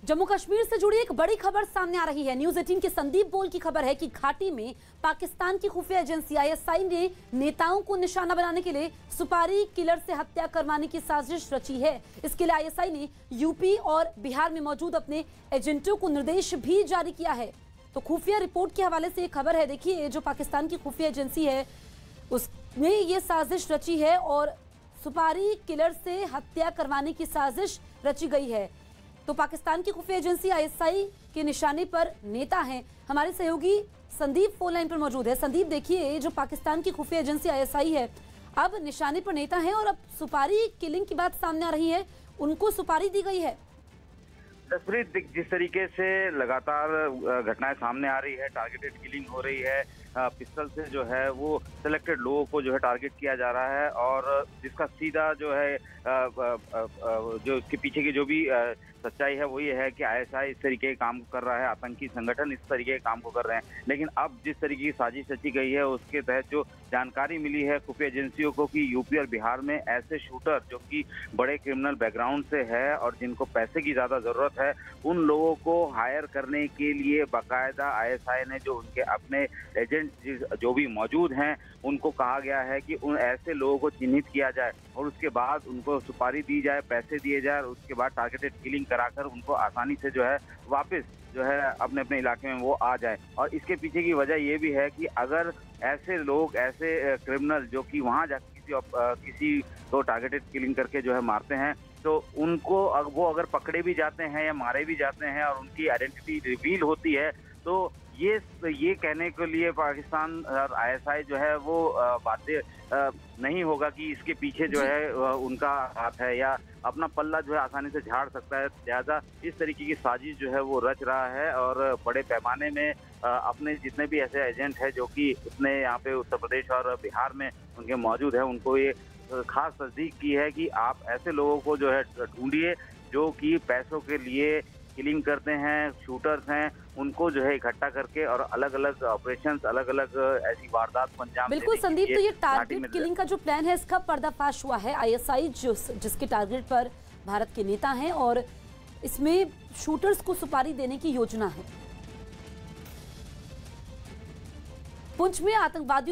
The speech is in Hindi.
जम्मू कश्मीर से जुड़ी एक बड़ी खबर सामने आ रही है। न्यूज 18 के संदीप बोल की खबर है कि घाटी में पाकिस्तान की खुफिया एजेंसी आईएसआई ने नेताओं को निशाना बनाने के लिए सुपारी किलर से हत्या करवाने की साजिश रची है। इसके लिए आईएसआई ने यूपी और बिहार में मौजूद अपने एजेंटों को निर्देश भी जारी किया है। तो खुफिया रिपोर्ट के हवाले से एक खबर है। देखिए, जो पाकिस्तान की खुफिया एजेंसी है उसने ये साजिश रची है और सुपारी किलर से हत्या करवाने की साजिश रची गई है। तो पाकिस्तान की खुफिया एजेंसी आईएसआई के निशाने पर नेता हैं। हमारे सहयोगी संदीप फोन लाइन पर मौजूद है। संदीप, देखिए, जो पाकिस्तान की खुफिया एजेंसी आईएसआई है अब निशाने पर नेता हैं और अब सुपारी किलिंग की बात सामने आ रही है, उनको सुपारी दी गई है। जसप्रीत, जिस तरीके से लगातार घटनाएं सामने आ रही है, टारगेटेड किलिंग हो रही है, पिस्टल से जो है वो सिलेक्टेड लोगों को जो है टारगेट किया जा रहा है और जिसका सीधा जो है जो इसके पीछे की जो भी सच्चाई है वो ये है कि आईएसआई इस तरीके के काम कर रहा है, आतंकी संगठन इस तरीके के काम को कर रहे हैं। लेकिन अब जिस तरीके की साजिश रची गई है उसके तहत जो जानकारी मिली है खुफिया एजेंसियों को कि यूपी और बिहार में ऐसे शूटर जो कि बड़े क्रिमिनल बैकग्राउंड से है और जिनको पैसे की ज़्यादा ज़रूरत है, उन लोगों को हायर करने के लिए बाकायदा आईएसआई ने जो उनके अपने एजेंट जो भी मौजूद हैं उनको कहा गया है कि उन ऐसे लोगों को चिन्हित किया जाए और उसके बाद उनको सुपारी दी जाए, पैसे दिए जाए और उसके बाद टारगेटेड किलिंग कराकर उनको आसानी से जो है वापस जो है अपने अपने इलाके में वो आ जाए। और इसके पीछे की वजह ये भी है कि अगर ऐसे लोग, ऐसे क्रिमिनल जो कि वहाँ जाकर किसी को टारगेटेड किलिंग करके जो है मारते हैं, तो उनको वो अगर पकड़े भी जाते हैं या मारे भी जाते हैं और उनकी आइडेंटिटी रिवील होती है, तो ये कहने के लिए पाकिस्तान और आईएसआई जो है वो बातें नहीं होगा कि इसके पीछे जो है उनका हाथ है या अपना पल्ला जो है आसानी से झाड़ सकता है। लिहाजा इस तरीके की साजिश जो है वो रच रहा है और बड़े पैमाने में अपने जितने भी ऐसे एजेंट हैं जो कि उसने यहाँ पे उत्तर प्रदेश और बिहार में उनके मौजूद है, उनको ये खास तस्दीक की है कि आप ऐसे लोगों को जो है ढूंढिए जो कि पैसों के लिए किलिंग करते हैं, शूटर्स हैं, उनको जो है इकट्ठा करके और अलग अलग ऑपरेशंस, अलग अलग ऐसी वारदात को अंजाम। बिल्कुल संदीप, तो ये टारगेट किलिंग का जो प्लान है इसका पर्दाफाश हुआ है। आईएसआई जिसके टारगेट पर भारत के नेता हैं और इसमें शूटर्स को सुपारी देने की योजना है। पुंछ में आतंकवादियों